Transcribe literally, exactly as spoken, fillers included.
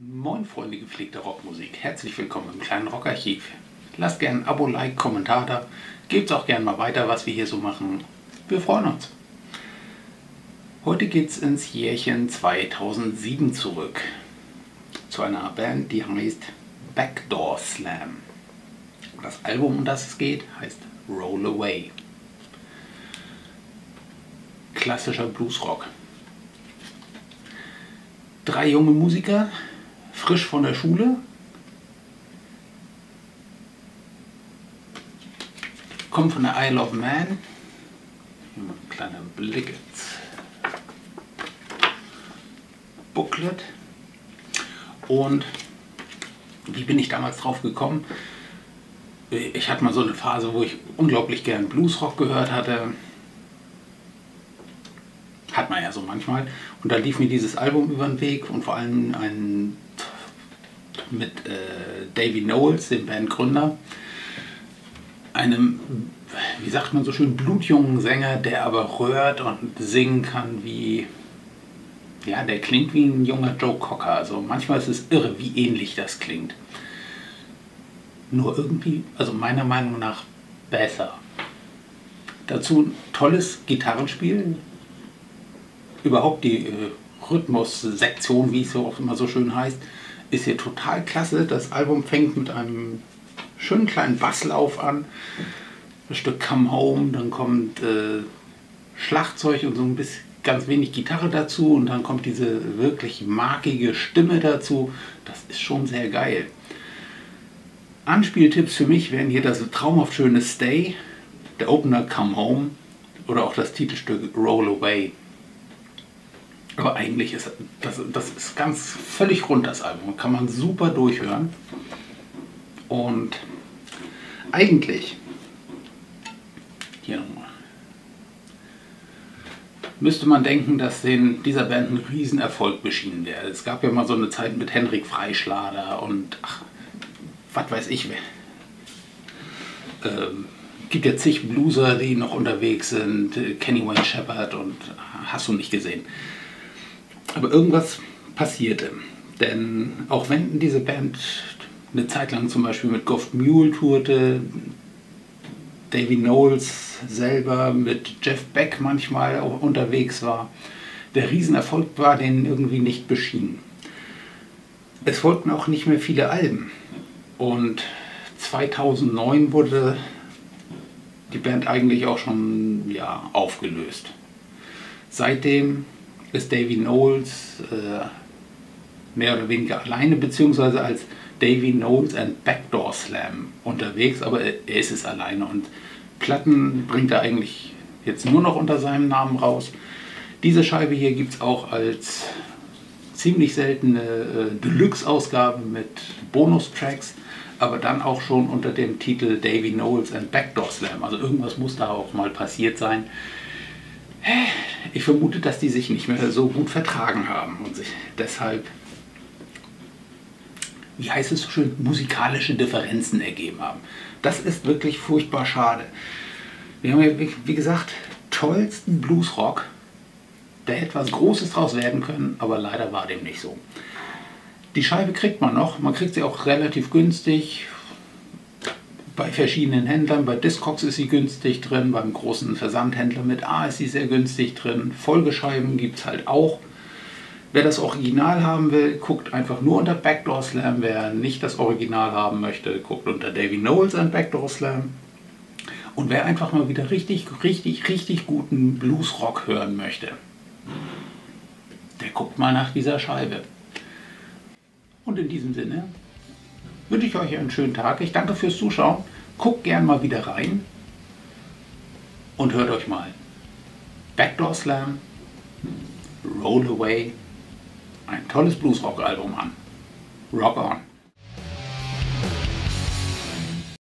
Moin Freunde gepflegter Rockmusik, herzlich willkommen im kleinen Rockarchiv. Lasst gerne ein Abo, Like, Kommentar da, gebt auch gerne mal weiter, was wir hier so machen. Wir freuen uns. Heute geht's ins Jährchen zweitausendsieben zurück. Zu einer Band, die heißt Backdoor Slam. Das Album, um das es geht, heißt Roll Away. Klassischer Bluesrock. Drei junge Musiker, frisch von der Schule, kommen von der Isle of Man. Hier mal ein kleiner Blick ins Booklet. Und wie bin ich damals drauf gekommen? Ich hatte mal so eine Phase, wo ich unglaublich gern Bluesrock gehört hatte. Hat man ja so manchmal. Und da lief mir dieses Album über den Weg und vor allem ein mit äh, Davy Knowles, dem Bandgründer, einem, wie sagt man so schön, blutjungen Sänger, der aber rührt und singen kann wie, ja, der klingt wie ein junger Joe Cocker. Also manchmal ist es irre, wie ähnlich das klingt. Nur irgendwie, also meiner Meinung nach, besser. Dazu ein tolles Gitarrenspiel. Überhaupt die äh, Rhythmussektion, wie es so auch immer so schön heißt, ist hier total klasse. Das Album fängt mit einem schönen kleinen Basslauf an. Das Stück Come Home, dann kommt äh, Schlagzeug und so ein bisschen ganz wenig Gitarre dazu und dann kommt diese wirklich markige Stimme dazu. Das ist schon sehr geil. Anspieltipps für mich wären hier das traumhaft schöne Stay, der Opener Come Home oder auch das Titelstück Roll Away. Aber eigentlich ist das, das ist ganz völlig rund, das Album. Kann man super durchhören. Und eigentlich, hier nochmal, müsste man denken, dass den, dieser Band ein Riesenerfolg beschienen wäre. Es gab ja mal so eine Zeit mit Henrik Freischlader und ach, was weiß ich wer. Ähm, gibt ja zig Blueser, die noch unterwegs sind. Kenny Wayne Shepherd und hast du nicht gesehen. Aber irgendwas passierte, denn auch wenn diese Band eine Zeit lang zum Beispiel mit Goffed Mule tourte, Davy Knowles selber mit Jeff Beck manchmal auch unterwegs war, der Riesenerfolg war denen irgendwie nicht beschienen. Es folgten auch nicht mehr viele Alben und zweitausendneun wurde die Band eigentlich auch schon ja, aufgelöst. Seitdem ist Davy Knowles äh, mehr oder weniger alleine, beziehungsweise als Davy Knowles and Backdoor Slam unterwegs, aber er, er ist es alleine und Platten bringt er eigentlich jetzt nur noch unter seinem Namen raus. Diese Scheibe hier gibt es auch als ziemlich seltene äh, Deluxe-Ausgabe mit Bonustracks, aber dann auch schon unter dem Titel Davy Knowles and Backdoor Slam. Also irgendwas muss da auch mal passiert sein. Ich vermute, dass die sich nicht mehr so gut vertragen haben und sich deshalb, wie heißt es so schön, musikalische Differenzen ergeben haben. Das ist wirklich furchtbar schade. Wir haben ja, wie gesagt, tollsten Bluesrock, der hätte was Großes draus werden können, aber leider war dem nicht so. Die Scheibe kriegt man noch, man kriegt sie auch relativ günstig. Bei verschiedenen Händlern, bei Discogs ist sie günstig drin, beim großen Versandhändler mit A ist sie sehr günstig drin. Folgescheiben gibt es halt auch. Wer das Original haben will, guckt einfach nur unter Backdoor Slam. Wer nicht das Original haben möchte, guckt unter Davy Knowles and Backdoor Slam. Und wer einfach mal wieder richtig, richtig, richtig guten Bluesrock hören möchte, der guckt mal nach dieser Scheibe. Und in diesem Sinne wünsche ich euch einen schönen Tag. Ich danke fürs Zuschauen. Guckt gern mal wieder rein und hört euch mal Backdoor Slam, Roll Away, ein tolles Bluesrock-Album an. Rock on!